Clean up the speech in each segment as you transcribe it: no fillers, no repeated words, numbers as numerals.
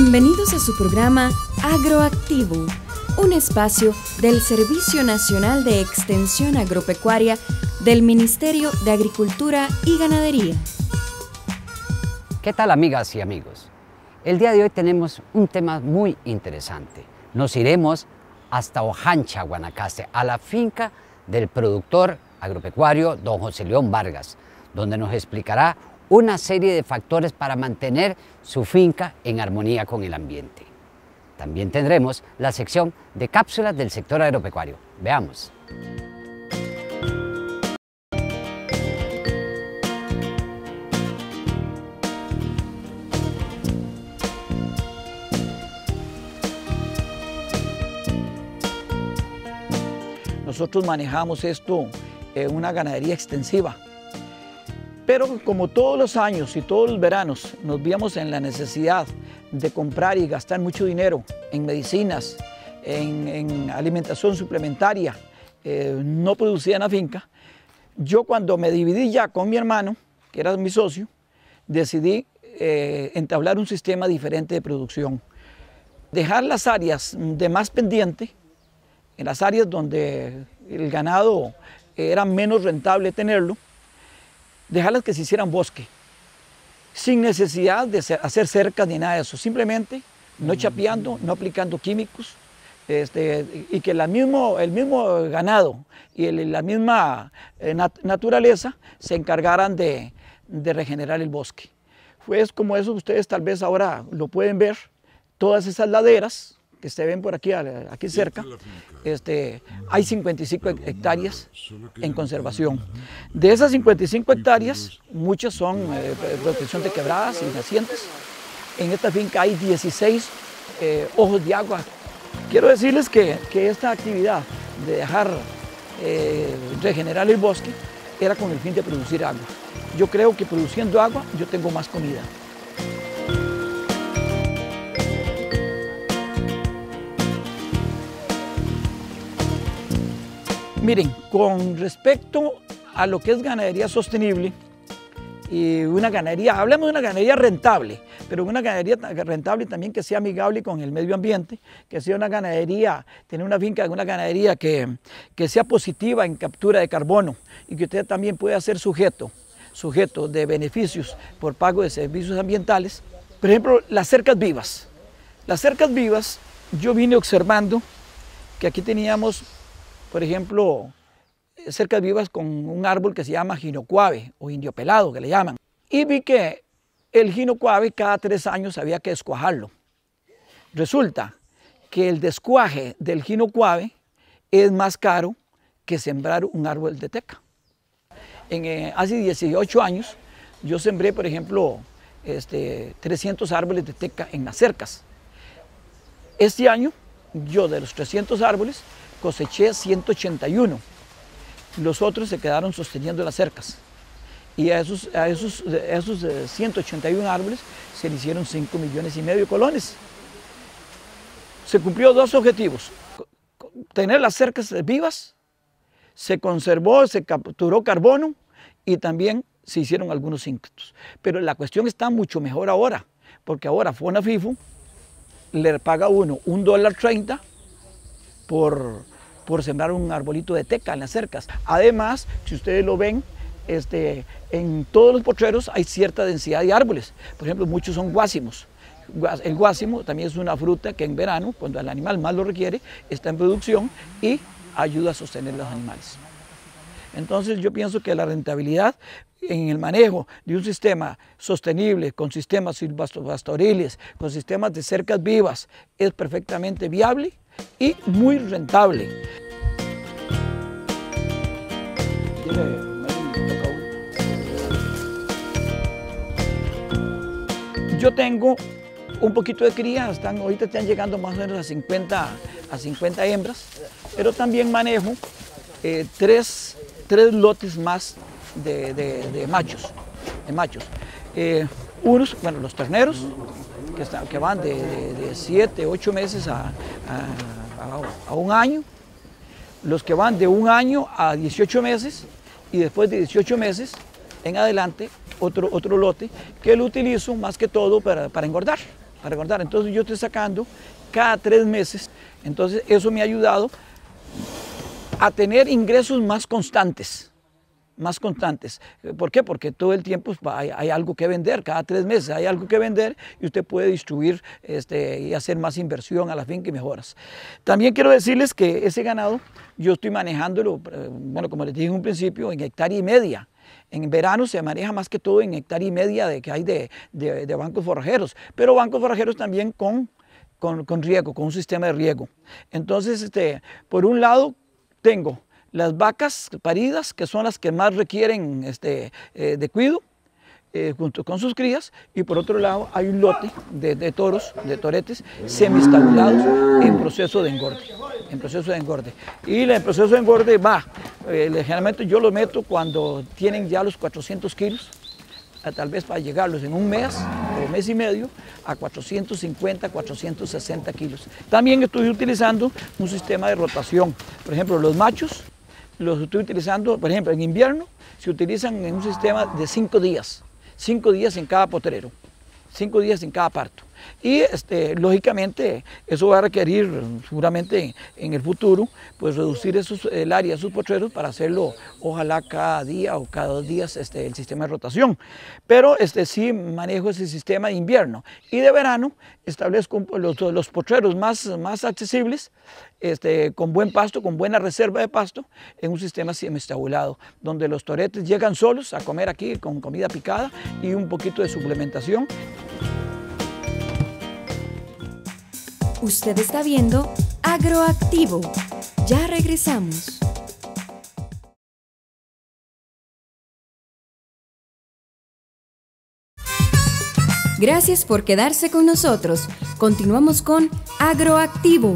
Bienvenidos a su programa Agroactivo, un espacio del Servicio Nacional de Extensión Agropecuaria del Ministerio de Agricultura y Ganadería. ¿Qué tal, amigas y amigos? El día de hoy tenemos un tema muy interesante. Nos iremos hasta Ojancha, Guanacaste, a la finca del productor agropecuario don José León Vargas, donde nos explicará una serie de factores para mantener su finca en armonía con el ambiente. También tendremos la sección de cápsulas del sector agropecuario. Veamos. Nosotros manejamos esto en una ganadería extensiva, pero como todos los años y todos los veranos nos víamos en la necesidad de comprar y gastar mucho dinero en medicinas, en alimentación suplementaria, no producida en la finca, yo cuando me dividí ya con mi hermano, que era mi socio, decidí entablar un sistema diferente de producción. Dejar las áreas de más pendiente, en las áreas donde el ganado era menos rentable tenerlo, dejarlas que se hicieran bosque, sin necesidad de hacer cercas ni nada de eso, simplemente no chapeando, no aplicando químicos, y que el mismo ganado y la misma naturaleza se encargaran de regenerar el bosque. Pues como eso ustedes tal vez ahora lo pueden ver, todas esas laderas que se ven por aquí cerca, hay 55 hectáreas en conservación. De esas 55 hectáreas, muchas son protección de quebradas y nacientes. En esta finca hay 16 ojos de agua. Quiero decirles que esta actividad de dejar regenerar el bosque era con el fin de producir agua. Yo creo que produciendo agua yo tengo más comida. Miren, con respecto a lo que es ganadería sostenible y una ganadería, hablemos de una ganadería rentable, pero una ganadería rentable también que sea amigable con el medio ambiente, que sea una ganadería, tener una finca de una ganadería que sea positiva en captura de carbono y que usted también pueda ser sujeto de beneficios por pago de servicios ambientales. Por ejemplo, las cercas vivas. Las cercas vivas, yo vine observando que aquí teníamos, por ejemplo, cercas vivas con un árbol que se llama jinocuave o indio pelado, que le llaman. Y vi que el jinocuave cada 3 años había que descuajarlo. Resulta que el descuaje del jinocuave es más caro que sembrar un árbol de teca. Hace 18 años yo sembré, por ejemplo, 300 árboles de teca en las cercas. Este año, yo de los 300 árboles, coseché 181, los otros se quedaron sosteniendo las cercas y a esos 181 árboles se le hicieron 5,5 millones de colones. Se cumplió 2 objetivos: tener las cercas vivas, se conservó, se capturó carbono y también se hicieron algunos insectos. Pero la cuestión está mucho mejor ahora, porque ahora FONAFIFO le paga a uno $1.30 por sembrar un arbolito de teca en las cercas. Además, si ustedes lo ven, en todos los potreros hay cierta densidad de árboles. Por ejemplo, muchos son guácimos. El guásimo también es una fruta que en verano, cuando el animal más lo requiere, está en producción y ayuda a sostener los animales. Entonces yo pienso que la rentabilidad en el manejo de un sistema sostenible, con sistemas silvopastoriles, con sistemas de cercas vivas, es perfectamente viable y muy rentable. Yo tengo un poquito de cría, ahorita están llegando más o menos a 50 hembras, pero también manejo 3 lotes más de machos. Unos, bueno, los terneros, que van de 7, 8 meses a 1 año, los que van de 1 año a 18 meses y después de 18 meses en adelante otro lote que lo utilizo más que todo para engordar. para engordar. Entonces yo estoy sacando cada 3 meses, entonces eso me ha ayudado a tener ingresos más constantes. ¿Por qué? Porque todo el tiempo hay algo que vender, cada 3 meses hay algo que vender y usted puede distribuir y hacer más inversión a la finca y mejoras. También quiero decirles que ese ganado yo estoy manejándolo, bueno, como les dije en un principio, en 1,5 hectáreas. En verano se maneja más que todo en 1,5 hectáreas que hay de bancos forrajeros, pero bancos forrajeros también con riego, con un sistema de riego. Entonces, por un lado tengo las vacas paridas, que son las que más requieren de cuidado, junto con sus crías, y por otro lado hay un lote de toros, de toretes semiestabulados en proceso de engorde. Y el proceso de engorde va, generalmente yo lo meto cuando tienen ya los 400 kilos, tal vez para llegarlos en un mes o mes y medio a 450, 460 kilos. También estoy utilizando un sistema de rotación. Por ejemplo, los machos los estoy utilizando, por ejemplo, en invierno se utilizan en un sistema de 5 días. 5 días en cada potrero, 5 días en cada parto. Y lógicamente eso va a requerir seguramente en el futuro pues reducir el área de sus potreros para hacerlo ojalá cada día o cada 2 días el sistema de rotación. Pero sí manejo ese sistema de invierno, y de verano establezco los potreros más accesibles, con buen pasto, con buena reserva de pasto, en un sistema semiestabulado, donde los toretes llegan solos a comer aquí con comida picada y un poquito de suplementación. Usted está viendo Agroactivo. Ya regresamos. Gracias por quedarse con nosotros. Continuamos con Agroactivo.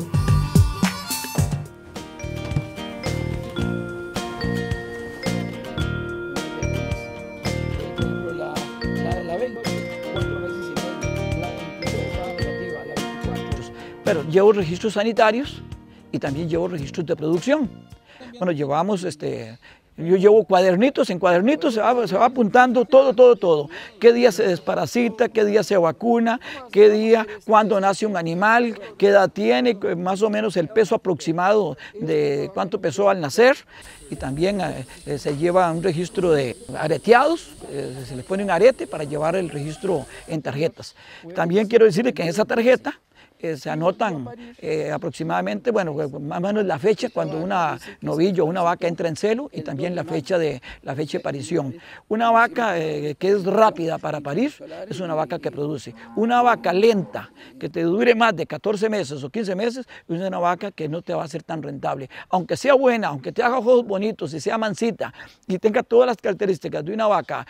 Pero llevo registros sanitarios y también llevo registros de producción. Bueno, llevamos, yo llevo cuadernitos, en cuadernitos se va apuntando todo. Qué día se desparasita, qué día se vacuna, qué día, cuándo nace un animal, qué edad tiene, más o menos el peso aproximado de cuánto pesó al nacer. Y también se lleva un registro de areteados, se les pone un arete para llevar el registro en tarjetas. También quiero decirle que en esa tarjeta se anotan aproximadamente, bueno, más o menos la fecha cuando una novillo o una vaca entra en celo, y también la fecha de parición. Una vaca que es rápida para parir es una vaca que produce. Una vaca lenta que te dure más de 14 meses o 15 meses es una vaca que no te va a ser tan rentable. Aunque sea buena, aunque te haga ojos bonitos y sea mansita y tenga todas las características de una vaca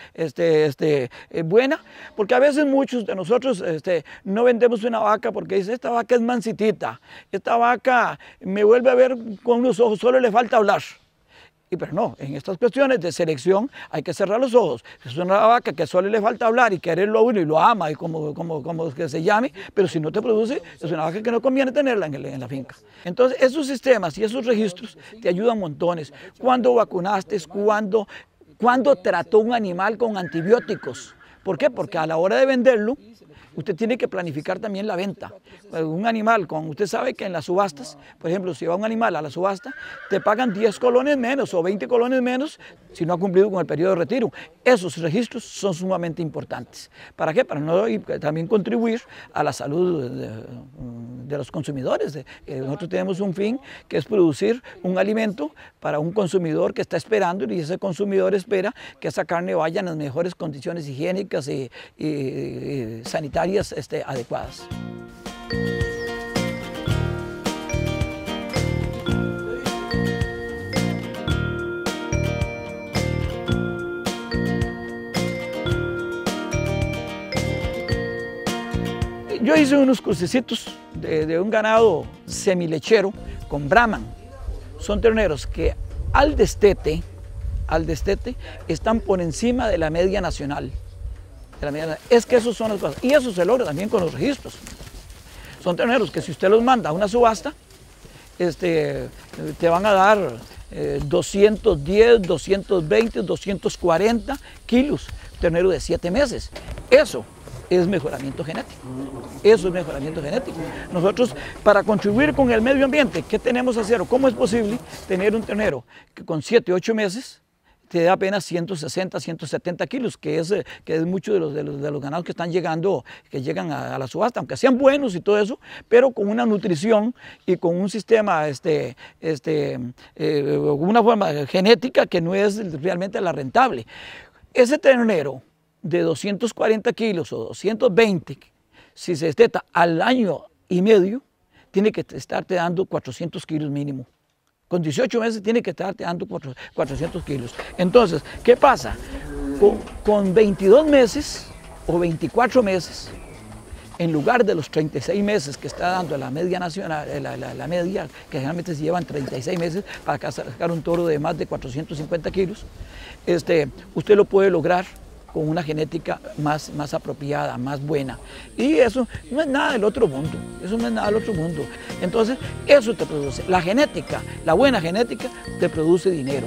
buena, porque a veces muchos de nosotros no vendemos una vaca porque dice: esta vaca es mansitita, esta vaca me vuelve a ver con los ojos, solo le falta hablar. Pero no, en estas cuestiones de selección hay que cerrar los ojos. Es una vaca que solo le falta hablar y quererlo a uno y lo ama y como que se llame, pero si no te produce, es una vaca que no conviene tenerla en la finca. Entonces esos sistemas y esos registros te ayudan montones. Cuando vacunaste, cuando trató un animal con antibióticos. ¿Por qué? Porque a la hora de venderlo, usted tiene que planificar también la venta. Un animal, usted sabe que en las subastas, por ejemplo, si va un animal a la subasta, te pagan 10 colones menos o 20 colones menos si no ha cumplido con el periodo de retiro. Esos registros son sumamente importantes. ¿Para qué? Para también contribuir a la salud de los consumidores. Nosotros tenemos un fin que es producir un alimento para un consumidor que está esperando, y ese consumidor espera que esa carne vaya en las mejores condiciones higiénicas y sanitarias adecuadas. Yo hice unos crucecitos de un ganado semilechero con Brahman. Son terneros que al destete están por encima de la media nacional. Es que esos son las cosas, y eso se logra también con los registros. Son terneros que si usted los manda a una subasta, te van a dar 210, 220, 240 kilos, ternero de 7 meses. Eso es mejoramiento genético. Eso es mejoramiento genético. Nosotros, para contribuir con el medio ambiente, ¿qué tenemos que hacer? ¿Cómo es posible tener un ternero que con 7, 8 meses te da apenas 160, 170 kilos, que es mucho de los ganados que están llegando, que llegan a la subasta, aunque sean buenos y todo eso, pero con una nutrición y con un sistema, una forma genética que no es realmente la rentable. Ese ternero de 240 kilos o 220, si se desteta al año y medio, tiene que estarte dando 400 kilos mínimo. Con 18 meses tiene que estarte dando 400 kilos. Entonces, ¿qué pasa? Con 22 meses o 24 meses, en lugar de los 36 meses que está dando la media nacional, la media, que generalmente se llevan 36 meses para sacar un toro de más de 450 kilos, usted lo puede lograr con una genética más apropiada, más buena. Y eso no es nada del otro mundo, eso no es nada del otro mundo. Entonces, eso te produce, la genética, la buena genética, te produce dinero.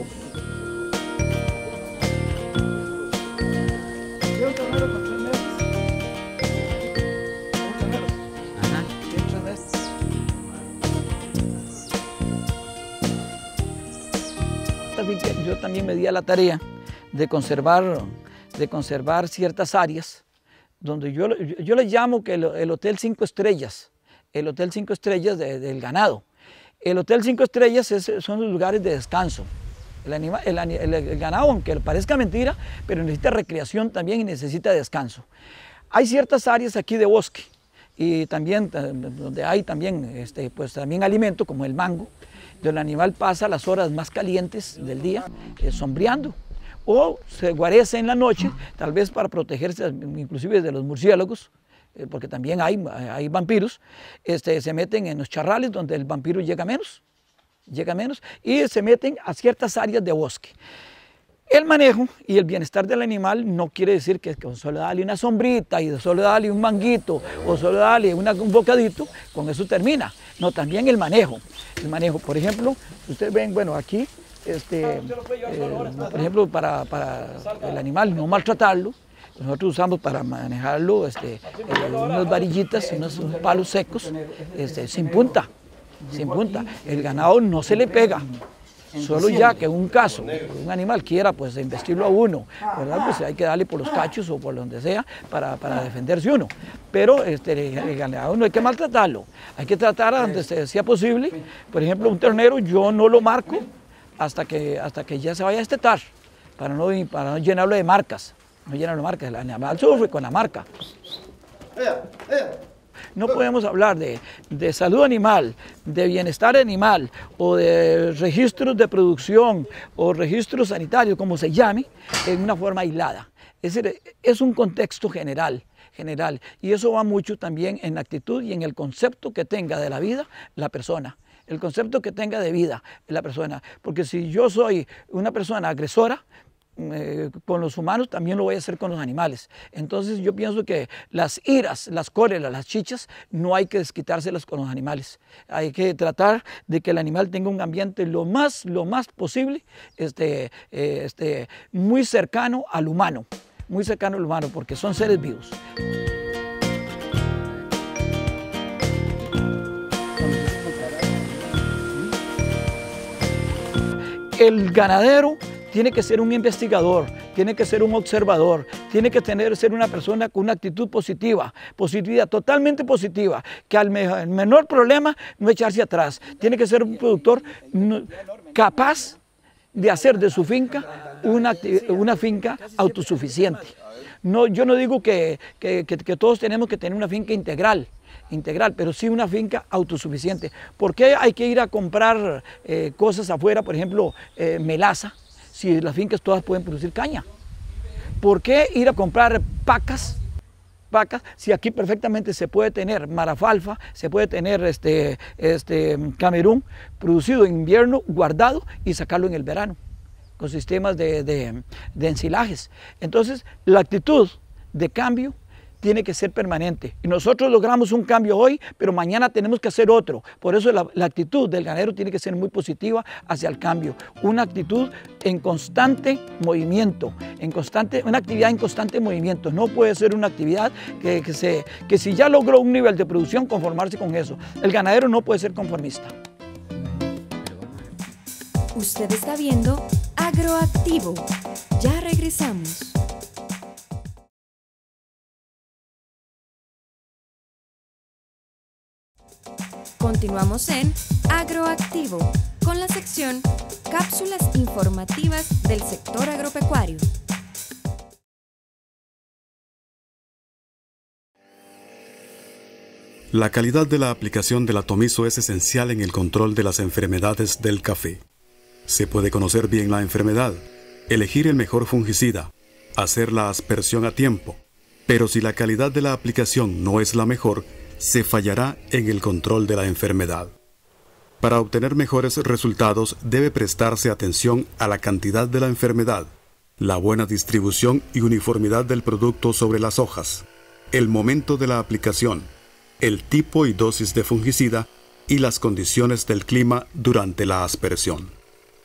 Yo también me di a la tarea de conservar ciertas áreas donde yo les llamo que el Hotel 5 Estrellas, el Hotel 5 Estrellas del ganado. El Hotel 5 Estrellas son los lugares de descanso. El ganado, aunque parezca mentira, pero necesita recreación también y necesita descanso. Hay ciertas áreas aquí de bosque y también donde hay también, también alimento como el mango, donde el animal pasa las horas más calientes del día sombreando, o se guarece en la noche, tal vez para protegerse inclusive de los murciélagos, porque también hay vampiros, se meten en los charrales donde el vampiro llega menos, y se meten a ciertas áreas de bosque. El manejo y el bienestar del animal no quiere decir que solo darle una sombrita y solo darle un manguito o solo darle un bocadito, con eso termina. No, también el manejo. El manejo, por ejemplo, ustedes ven, bueno, aquí, por ejemplo, para el animal no maltratarlo, nosotros usamos para manejarlo unas varillitas, unos palos secos, sin punta. El ganado no se le pega. Solo ya que en un caso, un animal quiera pues embestirlo a uno, ¿verdad? Pues hay que darle por los cachos o por donde sea para defenderse uno. Pero el ganado no hay que maltratarlo, hay que tratar a donde sea posible. Por ejemplo, un ternero yo no lo marco hasta que ya se vaya a destetar, para no llenarlo de marcas. El animal sufre con la marca. No podemos hablar de salud animal, de bienestar animal o de registros de producción o registros sanitarios, como se llame, en una forma aislada. Es un contexto general, y eso va mucho también en la actitud y en el concepto que tenga de la vida la persona. El concepto que tenga de vida la persona. Porque si yo soy una persona agresora, con los humanos también lo voy a hacer con los animales. Entonces yo pienso que las iras, las cóleras, las chichas, no hay que desquitárselas con los animales. Hay que tratar de que el animal tenga un ambiente lo más posible, muy cercano al humano, porque son seres vivos. El ganadero tiene que ser un investigador, tiene que ser un observador, tiene que ser una persona con una actitud positiva, totalmente positiva, que al menor problema no echarse atrás. Tiene que ser un productor capaz de hacer de su finca una finca autosuficiente. No, yo no digo que todos tenemos que tener una finca integral, pero sí una finca autosuficiente. ¿Por qué hay que ir a comprar cosas afuera, por ejemplo, melaza, si las fincas todas pueden producir caña? ¿Por qué ir a comprar pacas si aquí perfectamente se puede tener marafalfa, se puede tener camerún producido en invierno, guardado y sacarlo en el verano, con sistemas de ensilajes? Entonces, la actitud de cambio tiene que ser permanente. Y nosotros logramos un cambio hoy, pero mañana tenemos que hacer otro. Por eso la actitud del ganadero tiene que ser muy positiva hacia el cambio. Una actitud en constante movimiento, una actividad en constante movimiento. No puede ser una actividad que si ya logró un nivel de producción, conformarse con eso. El ganadero no puede ser conformista. Usted está viendo Agroactivo. Ya regresamos. Continuamos en Agroactivo con la sección Cápsulas informativas del sector agropecuario. La calidad de la aplicación del atomizo es esencial en el control de las enfermedades del café. Se puede conocer bien la enfermedad, elegir el mejor fungicida, hacer la aspersión a tiempo, pero si la calidad de la aplicación no es la mejor, se fallará en el control de la enfermedad. Para obtener mejores resultados debe prestarse atención a la cantidad de la enfermedad, la buena distribución y uniformidad del producto sobre las hojas, el momento de la aplicación, el tipo y dosis de fungicida y las condiciones del clima durante la aspersión.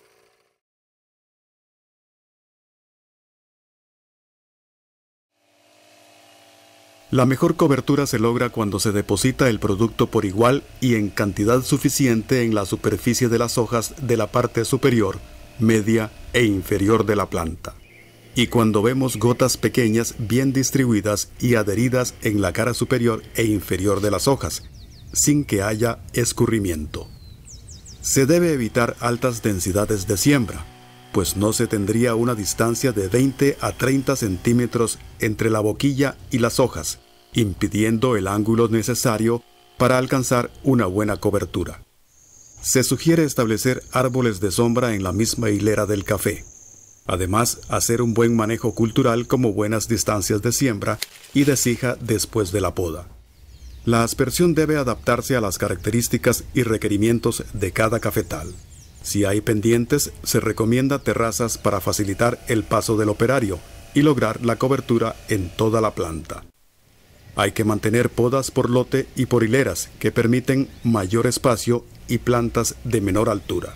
La mejor cobertura se logra cuando se deposita el producto por igual y en cantidad suficiente en la superficie de las hojas de la parte superior, media e inferior de la planta. Y cuando vemos gotas pequeñas bien distribuidas y adheridas en la cara superior e inferior de las hojas, sin que haya escurrimiento. Se debe evitar altas densidades de siembra, pues no se tendría una distancia de 20 a 30 centímetros entre la boquilla y las hojas, impidiendo el ángulo necesario para alcanzar una buena cobertura. Se sugiere establecer árboles de sombra en la misma hilera del café. Además, hacer un buen manejo cultural como buenas distancias de siembra y de sija después de la poda. La aspersión debe adaptarse a las características y requerimientos de cada cafetal. Si hay pendientes, se recomienda terrazas para facilitar el paso del operario y lograr la cobertura en toda la planta. Hay que mantener podas por lote y por hileras que permiten mayor espacio y plantas de menor altura.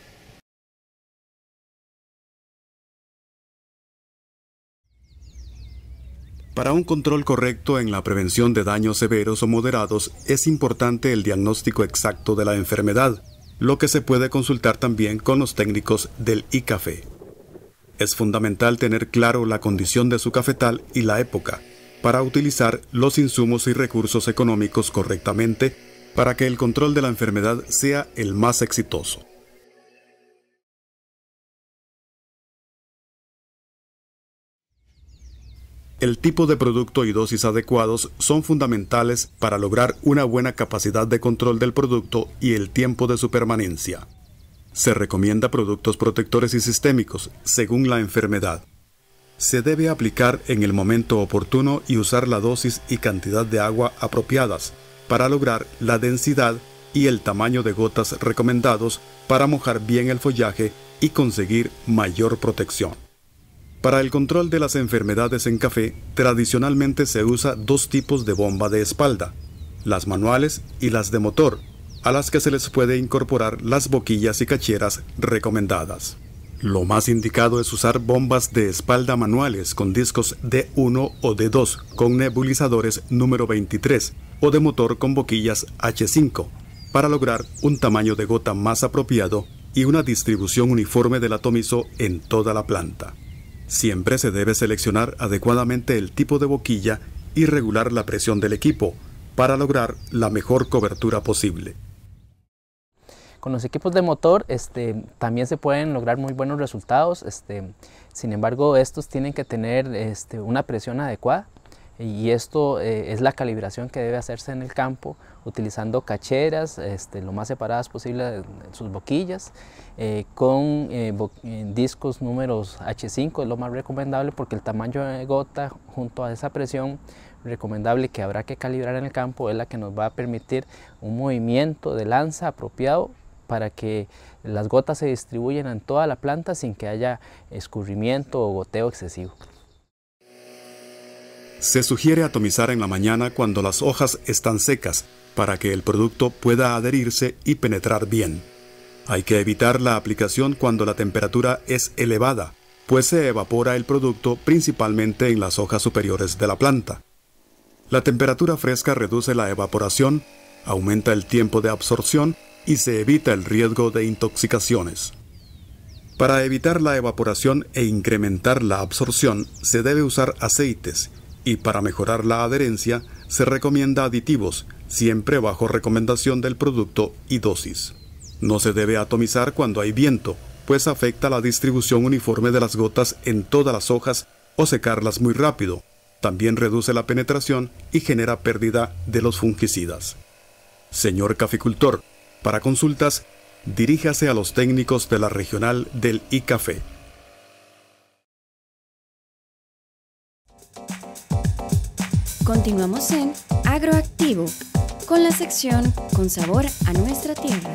Para un control correcto en la prevención de daños severos o moderados es importante el diagnóstico exacto de la enfermedad, lo que se puede consultar también con los técnicos del ICAFE. Es fundamental tener claro la condición de su cafetal y la época, para utilizar los insumos y recursos económicos correctamente para que el control de la enfermedad sea el más exitoso. El tipo de producto y dosis adecuados son fundamentales para lograr una buena capacidad de control del producto y el tiempo de su permanencia. Se recomienda productos protectores y sistémicos según la enfermedad. Se debe aplicar en el momento oportuno y usar la dosis y cantidad de agua apropiadas para lograr la densidad y el tamaño de gotas recomendados para mojar bien el follaje y conseguir mayor protección. Para el control de las enfermedades en café, tradicionalmente se usa dos tipos de bomba de espalda, las manuales y las de motor, a las que se les puede incorporar las boquillas y cacheras recomendadas. Lo más indicado es usar bombas de espalda manuales con discos D1 o D2 con nebulizadores número 23 o de motor con boquillas H5 para lograr un tamaño de gota más apropiado y una distribución uniforme del atomizo en toda la planta. Siempre se debe seleccionar adecuadamente el tipo de boquilla y regular la presión del equipo para lograr la mejor cobertura posible. Con los equipos de motor también se pueden lograr muy buenos resultados, sin embargo estos tienen que tener una presión adecuada y esto es la calibración que debe hacerse en el campo utilizando cacheras lo más separadas posible de sus boquillas, con discos números H5 es lo más recomendable porque el tamaño de gota junto a esa presión recomendable que habrá que calibrar en el campo es la que nos va a permitir un movimiento de lanza apropiado para que las gotas se distribuyan en toda la planta sin que haya escurrimiento o goteo excesivo. Se sugiere atomizar en la mañana cuando las hojas están secas, para que el producto pueda adherirse y penetrar bien. Hay que evitar la aplicación cuando la temperatura es elevada, pues se evapora el producto principalmente en las hojas superiores de la planta. La temperatura fresca reduce la evaporación, aumenta el tiempo de absorción y se evita el riesgo de intoxicaciones. Para evitar la evaporación e incrementar la absorción, se debe usar aceites y para mejorar la adherencia se recomienda aditivos, siempre bajo recomendación del producto y dosis. No se debe atomizar cuando hay viento, pues afecta la distribución uniforme de las gotas en todas las hojas o secarlas muy rápido. También reduce la penetración y genera pérdida de los fungicidas. Señor caficultor, para consultas, diríjase a los técnicos de la regional del ICAFE. Continuamos en Agroactivo, con la sección Con sabor a nuestra tierra.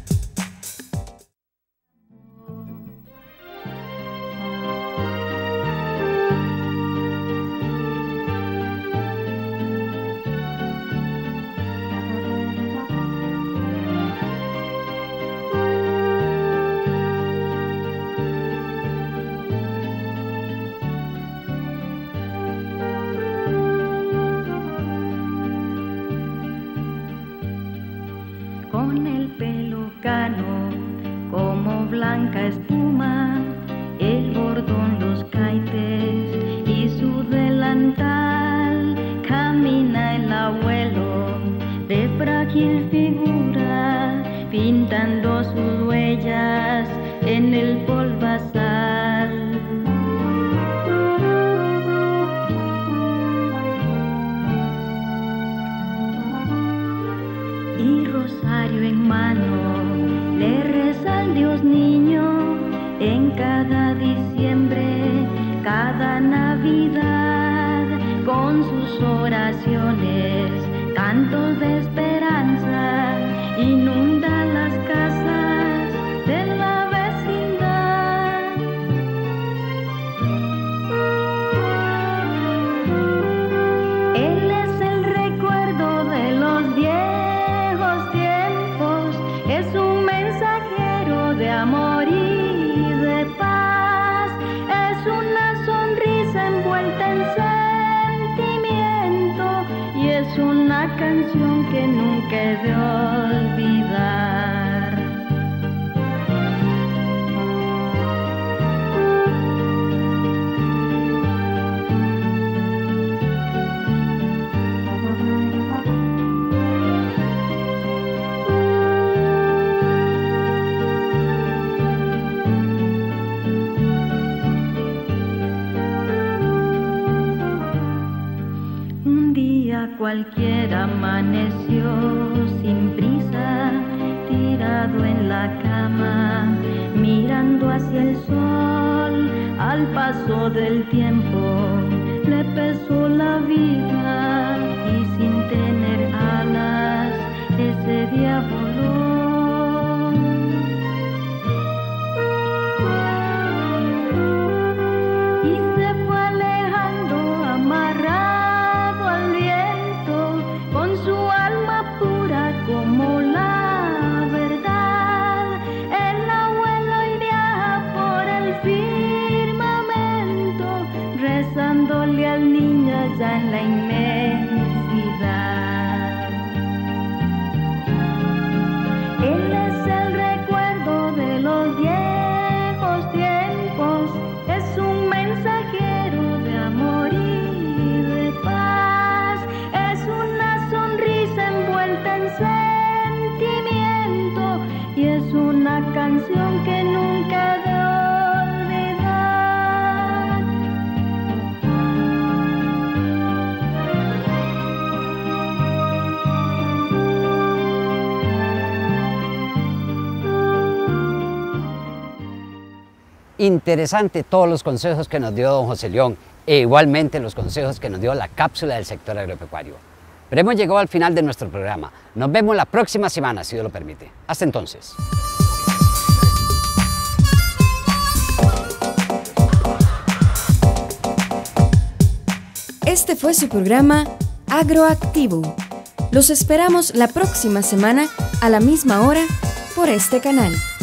Con el pelo cano como blanca espuma, el bordón, los caites y su delantal, camina el abuelo de frágil figura, pintando sus huellas en el polvazal. Y rosario en mano le reza al Dios niño en cada diciembre, cada Navidad, con sus oraciones, cantos de esperanza, inunda las casas de la vecindad. Él es el recuerdo de los viejos tiempos, es un mensajero de amor y de paz, es una sonrisa envuelta en sentimiento y es una canción que nunca he de olvidar. Un día cualquiera amaneció sin prisa, tirado en la cama, mirando hacia el sol. Al paso del tiempo le pesó la vida y sin tener alas ese día voló. Y se fue alejando amarrado al viento, con su alma pura como la verdad. El abuelo iría por el firmamento, rezándole al niño allá en la inmensidad. Él es el recuerdo de los viejos tiempos, es un mensajero de amor y de paz, es una sonrisa envuelta en sentimiento y es una canción que nunca he de olvidar. Interesante todos los consejos que nos dio don José León e igualmente los consejos que nos dio la cápsula del sector agropecuario. Pero hemos llegado al final de nuestro programa. Nos vemos la próxima semana, si Dios lo permite. Hasta entonces. Este fue su programa Agroactivo. Los esperamos la próxima semana a la misma hora por este canal.